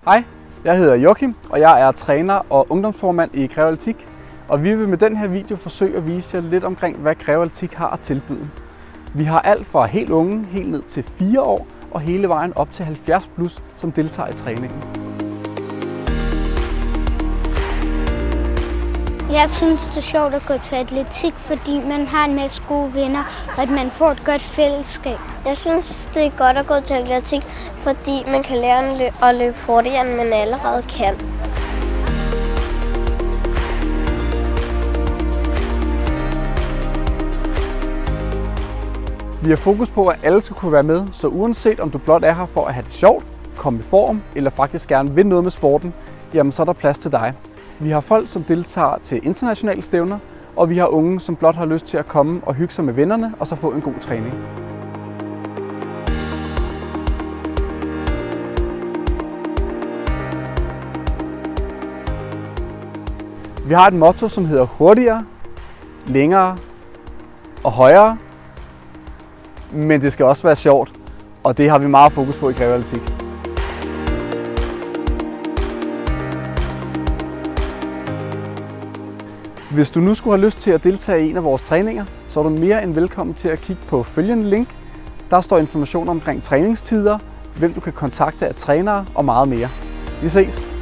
Hej, jeg hedder Joachim, og jeg er træner og ungdomsformand i Greve Atletik. Og vi vil med den her video forsøge at vise jer lidt omkring, hvad Greve Atletik har at tilbyde. Vi har alt fra helt unge, helt ned til 4 år, og hele vejen op til 70 plus, som deltager i træningen. Jeg synes, det er sjovt at gå til atletik, fordi man har en masse gode venner, og at man får et godt fællesskab. Jeg synes, det er godt at gå til atletik, fordi man kan lære at løbe hurtigere, end man allerede kan. Vi har fokus på, at alle skal kunne være med, så uanset om du blot er her for at have det sjovt, komme i form, eller faktisk gerne vil noget med sporten, jamen så er der plads til dig. Vi har folk, som deltager til internationale stævner, og vi har unge, som blot har lyst til at komme og hygge sig med vennerne, og så få en god træning. Vi har et motto, som hedder hurtigere, længere og højere, men det skal også være sjovt, og det har vi meget fokus på i Greve Atletik. Hvis du nu skulle have lyst til at deltage i en af vores træninger, så er du mere end velkommen til at kigge på følgende link. Der står information omkring træningstider, hvem du kan kontakte af trænere og meget mere. Vi ses!